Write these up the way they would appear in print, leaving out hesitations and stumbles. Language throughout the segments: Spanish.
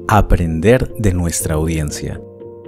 Aprender de nuestra audiencia.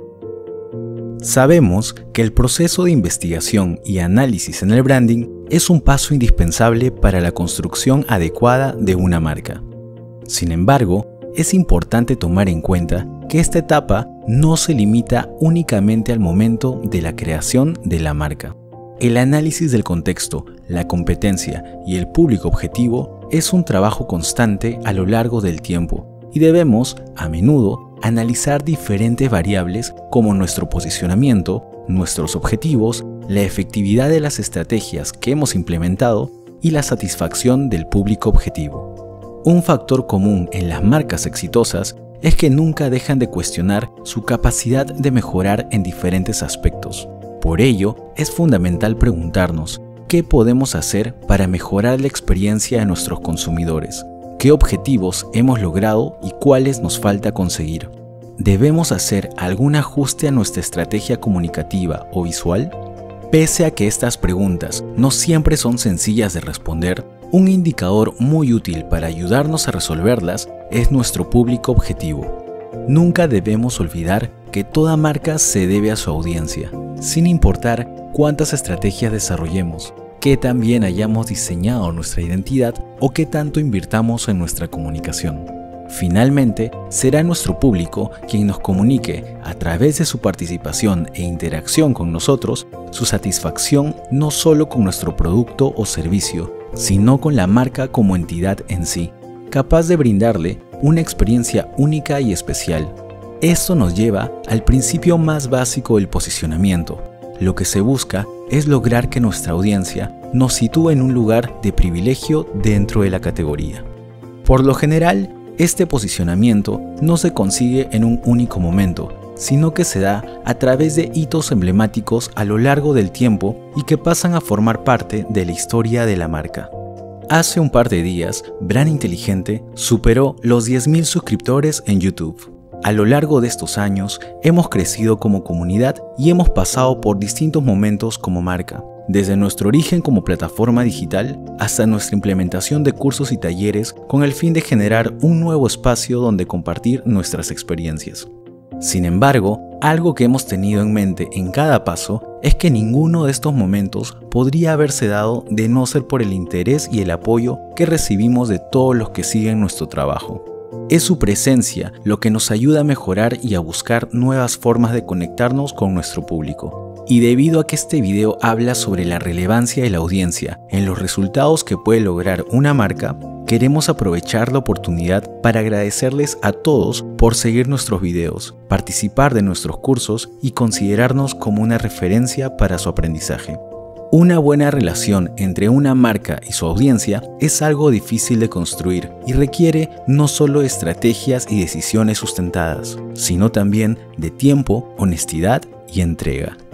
Sabemos que el proceso de investigación y análisis en el branding es un paso indispensable para la construcción adecuada de una marca. Sin embargo, es importante tomar en cuenta que esta etapa no se limita únicamente al momento de la creación de la marca. El análisis del contexto, la competencia y el público objetivo es un trabajo constante a lo largo del tiempo y debemos, a menudo, analizar diferentes variables como nuestro posicionamiento, nuestros objetivos, la efectividad de las estrategias que hemos implementado y la satisfacción del público objetivo. Un factor común en las marcas exitosas es que nunca dejan de cuestionar su capacidad de mejorar en diferentes aspectos. Por ello, es fundamental preguntarnos qué podemos hacer para mejorar la experiencia de nuestros consumidores, qué objetivos hemos logrado y cuáles nos falta conseguir. ¿Debemos hacer algún ajuste a nuestra estrategia comunicativa o visual? Pese a que estas preguntas no siempre son sencillas de responder, un indicador muy útil para ayudarnos a resolverlas es nuestro público objetivo. Nunca debemos olvidar que toda marca se debe a su audiencia, sin importar cuántas estrategias desarrollemos, qué tan bien hayamos diseñado nuestra identidad o qué tanto invirtamos en nuestra comunicación. Finalmente, será nuestro público quien nos comunique, a través de su participación e interacción con nosotros, su satisfacción no solo con nuestro producto o servicio, sino con la marca como entidad en sí, capaz de brindarle una experiencia única y especial. Esto nos lleva al principio más básico del posicionamiento. Lo que se busca es lograr que nuestra audiencia nos sitúe en un lugar de privilegio dentro de la categoría. Por lo general, este posicionamiento no se consigue en un único momento, sino que se da a través de hitos emblemáticos a lo largo del tiempo y que pasan a formar parte de la historia de la marca. Hace un par de días, Brand Inteligente superó los 10.000 suscriptores en YouTube. A lo largo de estos años, hemos crecido como comunidad y hemos pasado por distintos momentos como marca, desde nuestro origen como plataforma digital hasta nuestra implementación de cursos y talleres con el fin de generar un nuevo espacio donde compartir nuestras experiencias. Sin embargo, algo que hemos tenido en mente en cada paso es que ninguno de estos momentos podría haberse dado de no ser por el interés y el apoyo que recibimos de todos los que siguen nuestro trabajo. Es su presencia lo que nos ayuda a mejorar y a buscar nuevas formas de conectarnos con nuestro público. Y debido a que este video habla sobre la relevancia de la audiencia en los resultados que puede lograr una marca, queremos aprovechar la oportunidad para agradecerles a todos por seguir nuestros videos, participar de nuestros cursos y considerarnos como una referencia para su aprendizaje. Una buena relación entre una marca y su audiencia es algo difícil de construir y requiere no solo estrategias y decisiones sustentadas, sino también de tiempo, honestidad y entrega.